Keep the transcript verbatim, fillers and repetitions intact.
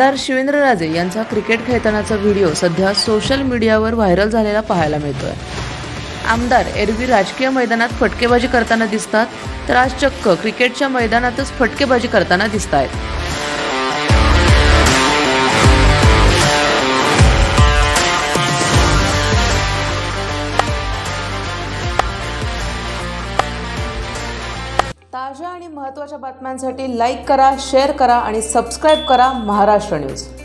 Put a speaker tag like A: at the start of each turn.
A: आमदार शिवेंद्रराजे यांचा क्रिकेट खेळतानाचा व्हिडिओ सध्या सोशल मीडियावर व्हायरल झालेला पाहायला मिळतोय। आमदार एरवी राजकीय मैदानात फटकेबाजी करताना दिसतात, तर आज चक्क क्रिकेटच्या मैदानातच फटकेबाजी करताना दिसतायत। ताज्या आणि महत्त्वाच्या बातम्यांसाठी लाईक करा, शेअर करा आणि सबस्क्राइब करा महाराष्ट्र न्यूज।